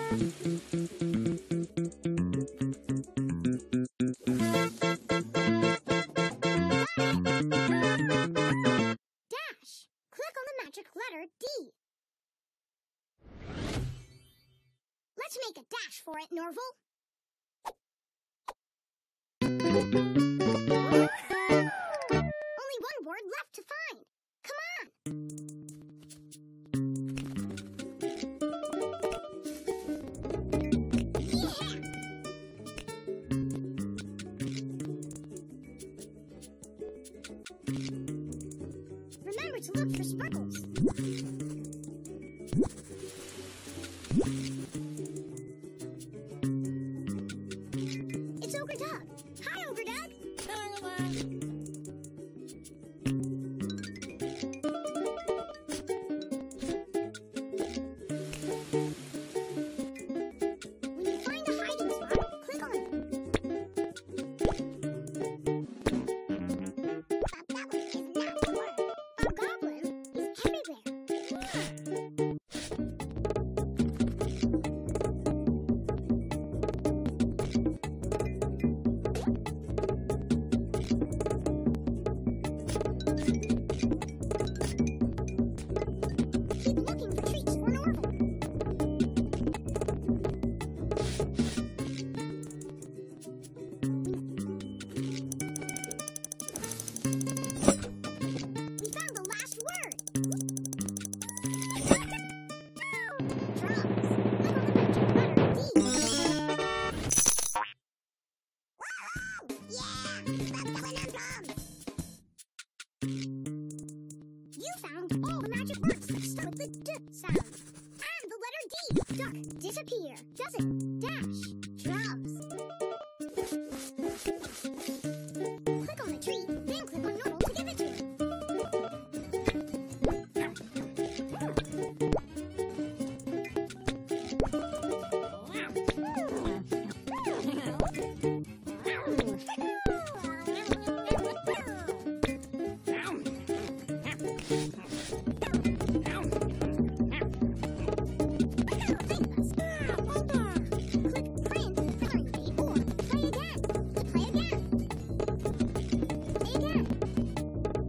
Dash. Click on the magic letter D. Let's make a dash for it, Norval. Only one word left to find. Come on. Remember to look for sparkles. It's Ogre Doug. Hi, Ogre Doug. When you find a hiding spot, click on it. Bob Goblin is not the word. Bob Goblin is everywhere. Keep looking for treats for Norval. We found the last word. Drums. Look on the magic letter D. Yeah! Bob Dylan on drums! You found all the magic words that start with the D sound. And the letter D. Duck. Disappear. Doesn't. Dash. Drums. Click on the tree, then click on Norval to give it to him. Click print, coloring bee, or play again. Play again. Play again.